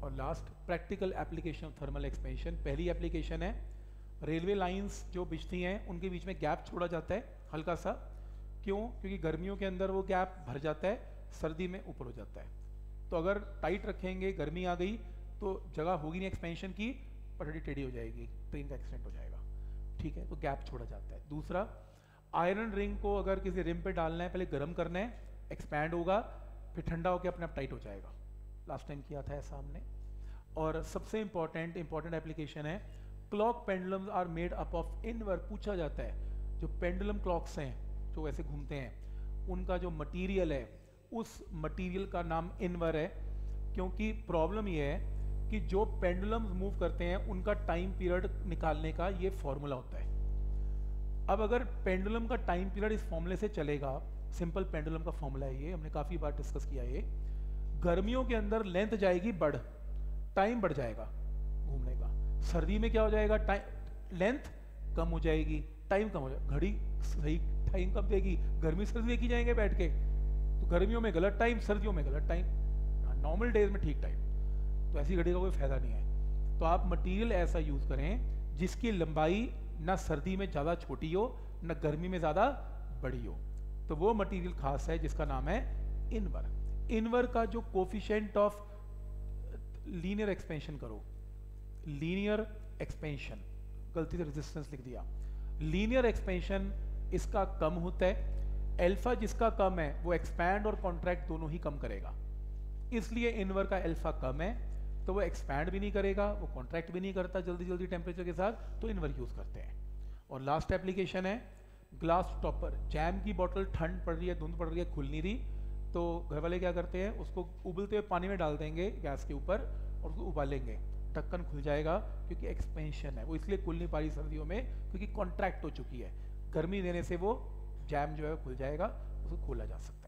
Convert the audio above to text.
और last practical application of thermal expansion. पहली application है रेलवे लाइंस जो बिछती हैं उनके बीच में गैप छोड़ा जाता है हल्का सा, क्यों? क्योंकि गर्मियों के अंदर वो गैप भर जाता है, सर्दी में ऊपर हो जाता है। तो अगर टाइट रखेंगे, गर्मी आ गई तो जगह होगी नहीं एक्सपेंशन की, पटड़ी टेढ़ी हो जाएगी, ट्रेन का एक्सीडेंट हो जाएगा। ठीक है, तो गैप छोड़ा जाता है। दूसरा, आयरन रिंग को अगर किसी रिम पे डालना है, पहले गर्म करना है, एक्सपैंड होगा, फिर ठंडा होकर अपने आप टाइट हो जाएगा। लास्ट टाइम किया था ऐसा हमने। और सबसे इंपॉर्टेंट एप्लीकेशन है clock pendulums are made up of invar. पूछा जाता है जो पेंडुलम क्लॉक्स हैं जो ऐसे घूमते हैं उनका जो मटेरियल है उस मटेरियल का नाम इनवर है, क्योंकि प्रॉब्लम ये है कि जो पेंडुलम्स मूव करते हैं उनका टाइम पीरियड निकालने का ये फॉर्मूला होता है। अब अगर पेंडुलम का टाइम पीरियड इस फॉर्मूले से चलेगा, सिंपल पेंडुलम का फॉर्मूला है ये, हमने काफ़ी बार डिस्कस किया ये, गर्मियों के अंदर लेंथ जाएगी बढ़, टाइम बढ़ जाएगा घूमने का। सर्दी में क्या हो जाएगा? टाइम लेंथ कम हो जाएगी, टाइम कम हो जाएगा। घड़ी सही टाइम कब देगी? गर्मी सर्दी एक ही जाएंगे बैठ के, तो गर्मियों में गलत टाइम, सर्दियों में गलत टाइम, नॉर्मल डेज में ठीक टाइम। तो ऐसी घड़ी का कोई फायदा नहीं है। तो आप मटेरियल ऐसा यूज करें जिसकी लंबाई ना सर्दी में ज़्यादा छोटी हो ना गर्मी में ज़्यादा बड़ी हो। तो वो मटेरियल खास है जिसका नाम है इनवर। इनवर का जो कोफिशिएंट ऑफ लीनियर एक्सपेंशन करो, लीनियर एक्सपेंशन, गलती से रेजिस्टेंस लिख दिया, लीनियर एक्सपेंशन इसका कम होता है। अल्फा जिसका कम है वो एक्सपैंड और कॉन्ट्रैक्ट दोनों ही कम करेगा, इसलिए इनवर का अल्फा कम है तो वो एक्सपैंड भी नहीं करेगा, वो कॉन्ट्रैक्ट भी नहीं करता जल्दी जल्दी टेम्परेचर के साथ, तो इनवर यूज करते हैं। और लास्ट एप्लीकेशन है ग्लास टॉपर। जैम की बोतल ठंड पड़ रही है, धुंध पड़ रही है, खुल नहीं रही, तो घर वाले क्या करते हैं, उसको उबलते हुए पानी में डाल देंगे गैस के ऊपर और उसको उबालेंगे, ढक्कन खुल जाएगा क्योंकि एक्सपेंशन है। वो इसलिए खुल नहीं पा रही सर्दियों में क्योंकि कॉन्ट्रैक्ट हो चुकी है। गर्मी देने से वो जैम जो है खुल जाएगा, उसको खोला जा सकता है।